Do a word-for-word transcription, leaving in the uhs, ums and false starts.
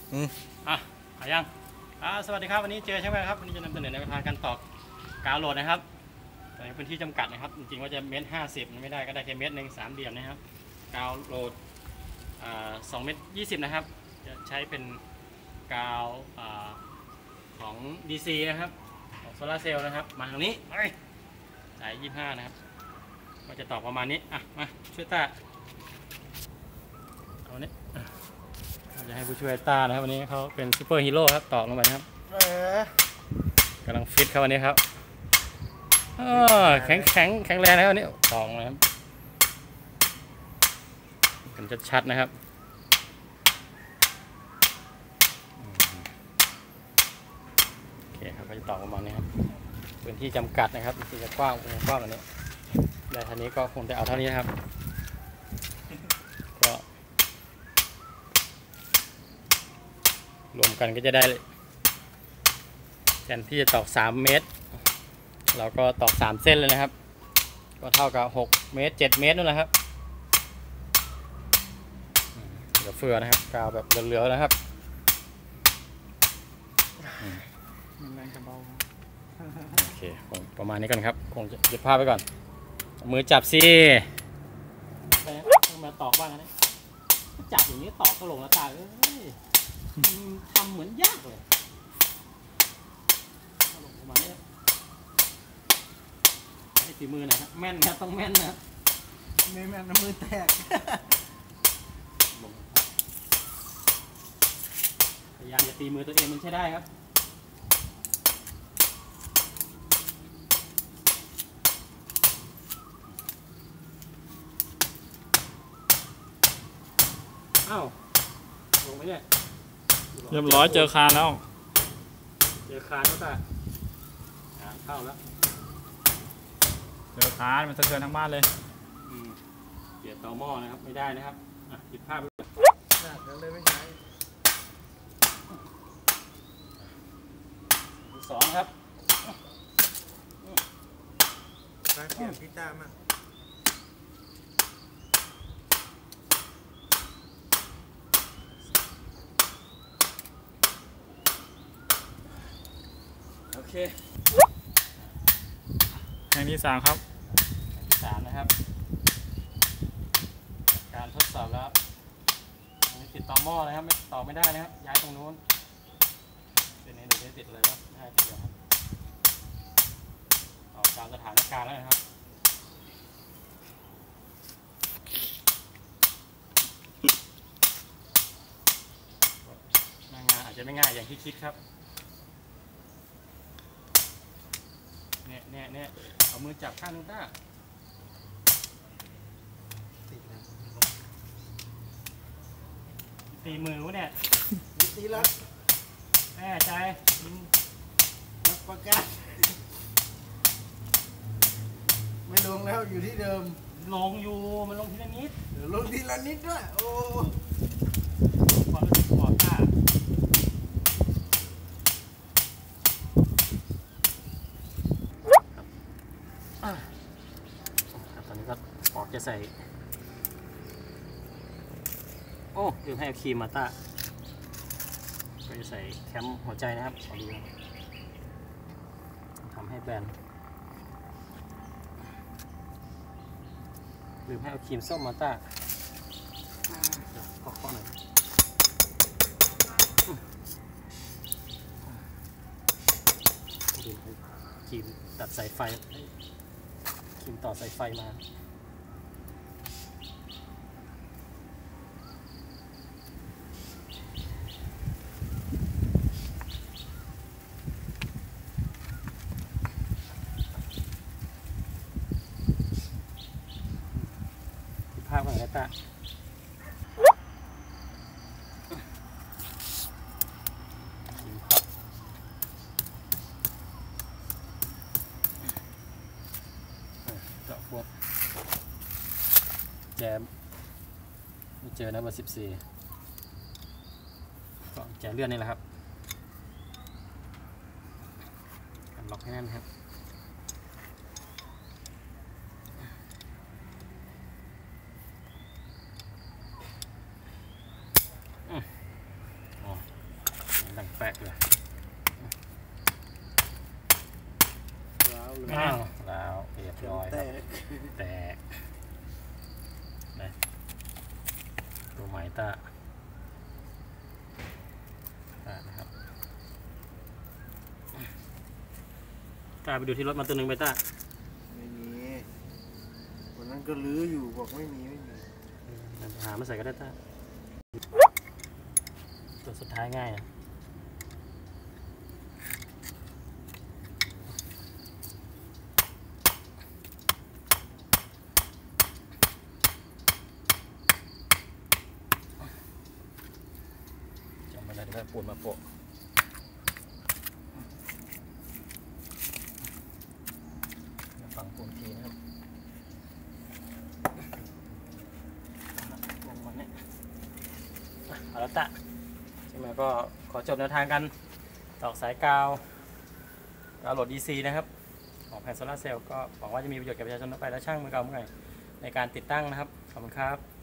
อืมอ่ะหายังอ่าสวัสดีครับวันนี้เจอใช่ไหมครับวันนี้จะนำเสนอในวิธีการตอกกาวโหลดนะครับแต่ในพื้นที่จำกัดนะครับจริงๆว่าจะเมตรห้าสิบไม่ได้ก็ได้แค่เมตรหนึ่งสามเหลี่ยมนะครับกาวโหลดอ่าสองเมตรยี่สิบนะครับจะใช้เป็นกาวอ่าของ ดี ซี นะครับของโซลาร์เซลล์นะครับมาทางนี้สายยี่สิบห้านะครับก็จะตอกประมาณนี้อ่ะมาช่วยตาเอาเนี้ยเราจะให้ผู้ช่วยตานะครับวันนี้เขาเป็นซูเปอร์ฮีโร่ครับตอกลงไปนะครับกำลังฟิตครับวันนี้ครับแข็งแข็งแข็งแรงนะครับวันนี้ตอกนะครับกันชัดๆนะครับโอเคครับก็จะตอกประมาณนี้ครับพื้นที่จำกัดนะครับที่จะกว้างกว้างกว่านี้ได้เท่านี้ก็คงจะเอาเท่านี้นะครับก็รวมกันก็จะได้แทนที่จะตอกสามเมตรเราก็ตอกสามเส้นเลยนะครับก็เท่ากับหกเมตรเจ็ดเมตรนั่นแหละครับเหลือเฟือนะครับกาวแบบเหลือๆนะครับแรงจะเบาโอเคคงประมาณนี้กันครับคงจะยึดภาพไปก่อนมือจับสิมาตอกบ้างนะจับอย่างนี้ตอกก็ลงแล้วตาเอ้ยทำเหมือนยากเลยประมาณนี้ไอ้ฝีมือหน่อยครับแม่นครับต้องแม่นนะไม่แม่นน้ำมือแตกพยายามจะตีมือตัวเองมันใช้ได้ครับอ้าวลงไหมเนี่ยเรียบร้อยเจอคานแล้วเจอคานแล้วตาเข้าแล้วเจอคานมันสะเทือนทั้งบ้านเลยเกี่ยวต่อหม้อนะครับไม่ได้นะครับหยิบภาพไปหนักเลยไม่ใช้สองครับมาเปลี่ยนพี่ตามาโอเคแห่งที่สามครับที่สามนะครับการทดสอบแล้วติดต่อหม้อนะครับไม่ต่อไม่ได้นะครับย้ายตรงนู้นเป็นนี้เดี๋ยวติดเลยว่าได้ติดเลยครับต่อตามสถานการณ์แล้วนะครับงานอาจจะไม่ง่ายอย่างที่คิดครับเนี่ยเนี่ยเนี่ยเอามือจับข้างนึงต้าตีมือวะเนี่ยตีแล้วแน่ใจรับประกันไม่ลงแล้วอยู่ที่เดิมลงอยู่มันลงทีละนิดเดี๋ยวลงทีละนิดด้วยโอ้พอรู้สึกปอดต้าตอนนี้ก็ปอกจะใส่โอ้ลืมให้ครีมมาต้าก็จะใส่แคมหัวใจนะครับขอดูทำให้แบนลืมให้เอาครีมส้มมาต้าขอข้อหน่อยครีมตัดสายไฟครีมต่อสายไฟมาภาพอะไรตาเจาะพวกแจมไม่เจอนะเบอร์สิบสี่ก็แจเลื่อนนี่แหละครับล็อกให้แน่นครับ อกเลยว้าวเลยอ้าวแล้วเรียบร้อยคแตรับกแตกนะตัวไหมตาตานะครับตาไปดูที่รถมาตัวหนึ่งไปตาไม่มีวันนั้นก็ลื้ออยู่บอกไม่มีไม่มีหามาใส่ก็ได้ตาตัวสุดท้ายง่ายนะจำไม่ได้ที่ปูนมาโปะฝั่งปูนทีนะครับลงมาเนี่ยเอาละตะใช่ไหมก็ขอจบแนวทางกันตอกสายกาวกาวโหลด ดี ซี นะครับของแผงโซลาร์เซลล์ก็หวังว่าจะมีประโยชน์แก่ประชาชนทั่วไปและช่างมือเก่ามือใหม่ในการติดตั้งนะครับขอบคุณครับ